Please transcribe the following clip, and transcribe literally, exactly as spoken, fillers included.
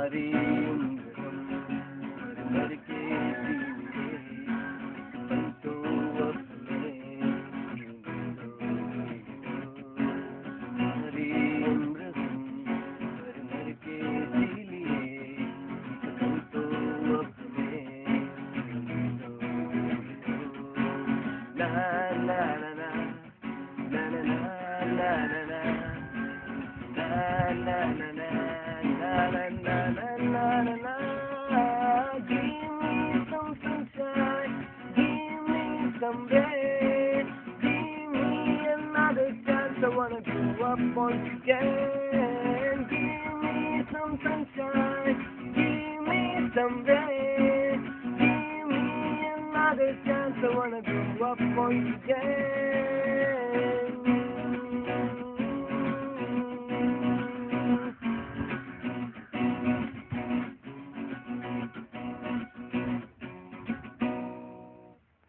Someday, give me another chance. I wanna grow up once again. Give me some sunshine. Give me some rain. Give me another chance. I wanna grow up once again.